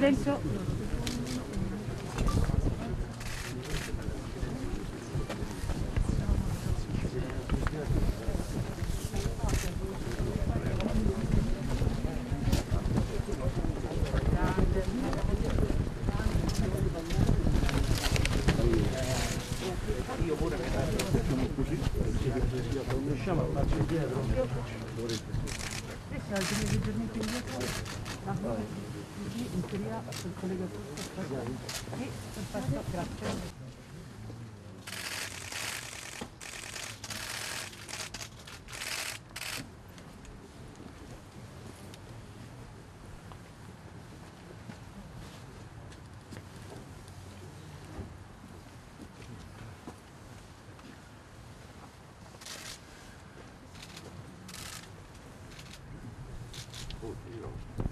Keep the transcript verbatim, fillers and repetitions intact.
Silenzio. Io pure che facciamo così, non riusciamo a farci indietro. Adesso altri leggermente indietro, così in teoria il collega tutto. Sì, perfetto, grazie. Oddio.